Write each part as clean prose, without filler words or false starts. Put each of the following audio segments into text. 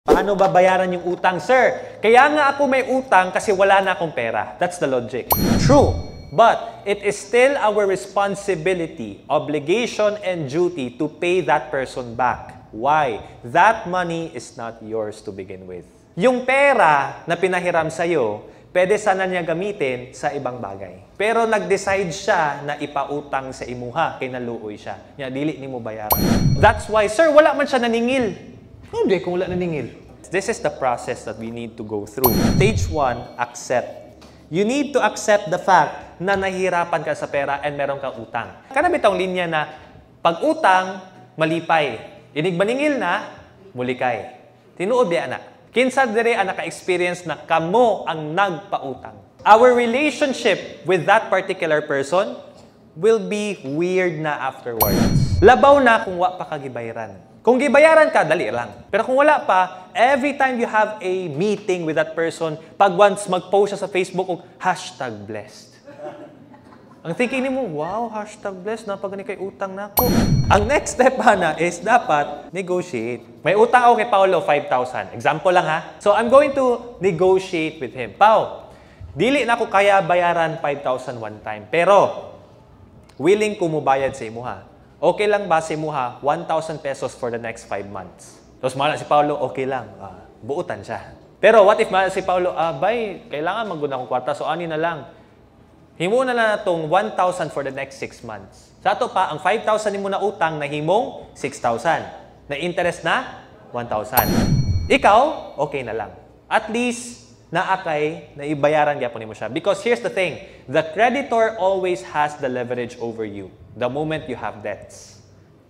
Paano babayaran yung utang? Sir, kaya nga ako may utang kasi wala na akong pera. That's the logic. True. But it is still our responsibility, obligation, and duty to pay that person back. Why? That money is not yours to begin with. Yung pera na pinahiram sa'yo, pwede sana niya gamitin sa ibang bagay. Pero nag-decide siya na ipautang sa imuha, kinaluoy siya. Niya, dili ni mo bayaran. That's why, sir, wala man siya naningil. Hindi, kung wala naningil. This is the process that we need to go through. Stage 1, accept. You need to accept the fact na nahihirapan ka sa pera and meron kang utang. Kana bitong linya na pag-utang, malipay. Inig maningil na, mulikay. Tinuod biya na. Kinsa dire ang naka-experience na kamo ang nagpautang. Our relationship with that particular person will be weird na afterwards. Labaw na kung wa pa kagibayaran. Kung gibayaran ka, dali lang. Pero kung wala pa, every time you have a meeting with that person, pag once mag-post siya sa Facebook og #blessed. Ang thinking mo, wow, #blessed, napagani kay utang na ako. Ang next step na is dapat negotiate. May utang ako kay Paulo, 5,000. Example lang ha. So I'm going to negotiate with him. Pao, dili na ako kaya bayaran 5,000 one time. Pero, willing ko mo bayad sa imo ha. Okay lang ba si Muha 1,000 pesos for the next 5 months? Tapos mahal si Paulo, okay lang. Buutan siya. Pero what if mahal si Paulo, bay, kailangan mag-guna kong kwarta, so ani na lang. Himo na lang itong 1,000 for the next 6 months. Sa ato pa, ang 5,000 mo na utang na himong 6,000. Na interest na 1,000. Ikaw, okay na lang. At least, naakay, na ibayaran gyapon nimo siya. Because here's the thing, the creditor always has the leverage over you the moment you have debts.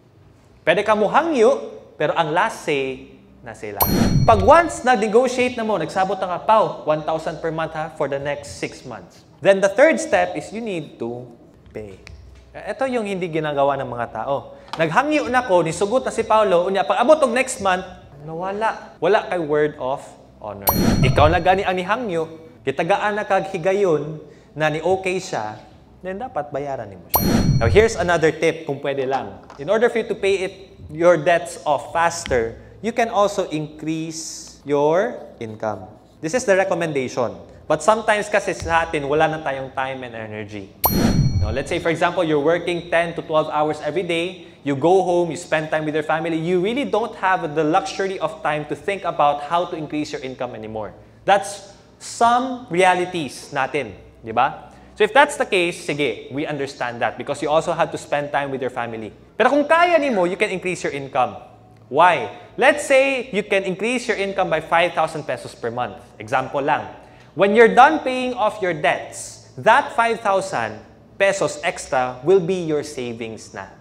Pwede ka mo hangyo, pero ang last say na sila. Pag once na-negotiate na mo, nagsabot na ka, Pao, 1,000 per month ha, for the next 6 months. Then the third step is you need to pay. Ito yung hindi ginagawa ng mga tao. Naghangyo na ko, nisugot na si Paulo, unya, pag abot og next month, nawala. Wala kay word of honor. Ikaw na gani ang nihangyo, kitagaan na kag higayon na ni okay siya, then dapat bayaran nimo siya. Now here's another tip kung pwede lang. In order for you to pay your debts off faster, you can also increase your income. This is the recommendation. But sometimes kasi sa atin, wala na tayong time and energy. Now, let's say, for example, you're working 10 to 12 hours every day. You go home, you spend time with your family. You really don't have the luxury of time to think about how to increase your income anymore. That's some realities natin, di ba? So if that's the case, sige, we understand that because you also have to spend time with your family. Pero kung kaya nimo, you can increase your income. Why? Let's say you can increase your income by 5,000 pesos per month. Example lang. When you're done paying off your debts, that 5,000 pesos extra will be your savings na.